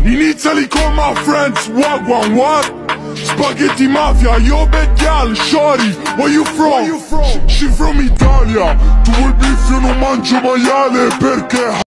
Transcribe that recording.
Iniziali con my friends, wagwan, what? Spaghetti mafia, yo bad gal, shorty, where you from? She from Italia, tu vuoi beef, io non mangio maiale perché